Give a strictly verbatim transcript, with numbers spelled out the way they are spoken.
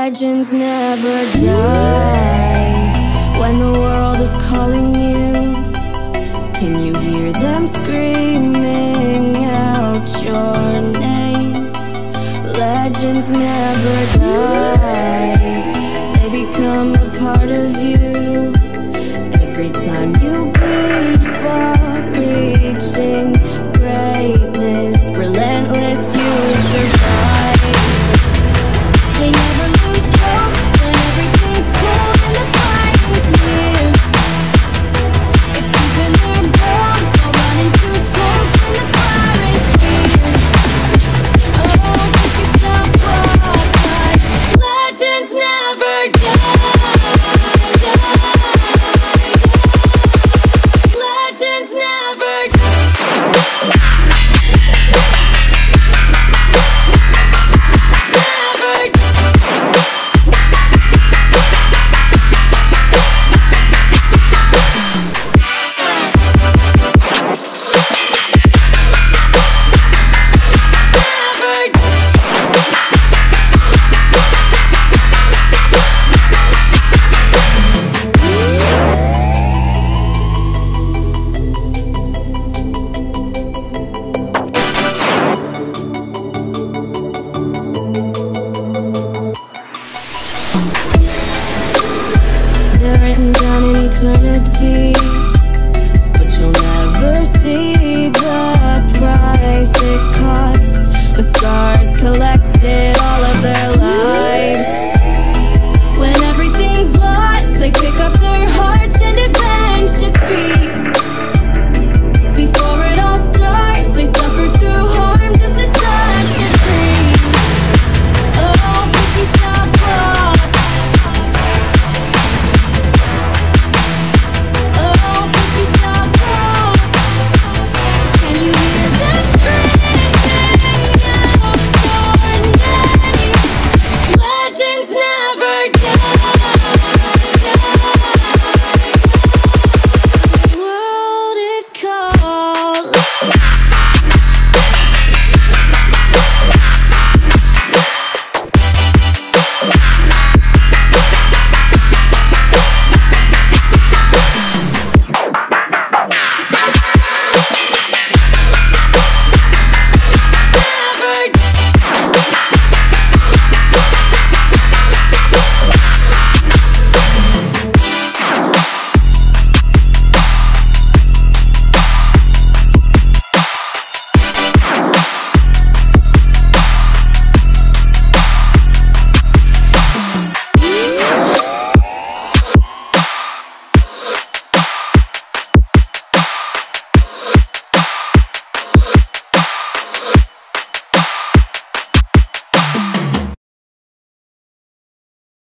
Legends never die. When the world is calling you, can you hear them screaming out your name? Legends never die. They become a part of you every time you breathe. Far reaching greatness, relentless, you survive. They never lose hope when everything's cold and the fighting's near. It's deep in their bones, they'll run into smoke when the fire is fierce. Oh, pick yourself up, 'cause legends never die. Legends never die. They're written down in eternity, but you'll never see the price it costs. The scars collected all of their lives. When everything's lost, they pick up their hearts and avenge defeat.